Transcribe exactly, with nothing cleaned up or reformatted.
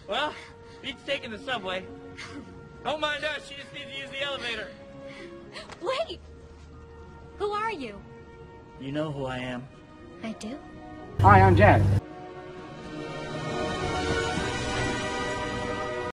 Well, beats taking the subway. Don't mind us, she just needs to use the elevator. Wait! Who are you? You know who I am. I do? Hi, I'm Jack.